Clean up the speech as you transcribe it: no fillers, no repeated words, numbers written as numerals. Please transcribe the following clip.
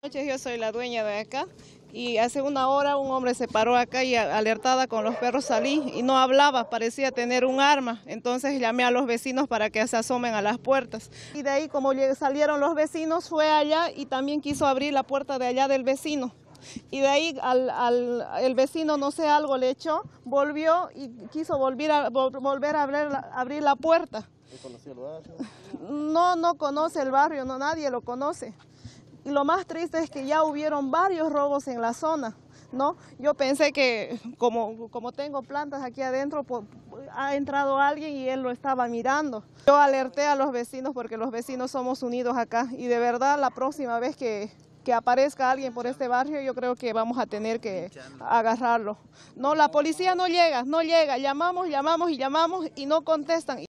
Yo soy la dueña de acá y hace una hora un hombre se paró acá y alertada con los perros salí y no hablaba, parecía tener un arma. Entonces llamé a los vecinos para que se asomen a las puertas. Y de ahí como salieron los vecinos fue allá y también quiso abrir la puerta de allá del vecino. Y de ahí el vecino no sé algo le echó, volvió y quiso volver a abrir la puerta. ¿Conocía el barrio? No conoce el barrio, no, nadie lo conoce. Y lo más triste es que ya hubieron varios robos en la zona, ¿no? Yo pensé que como tengo plantas aquí adentro, ha entrado alguien y él lo estaba mirando. Yo alerté a los vecinos porque los vecinos somos unidos acá y de verdad la próxima vez que aparezca alguien por este barrio, yo creo que vamos a tener que agarrarlo. No, la policía no llega, llamamos y no contestan.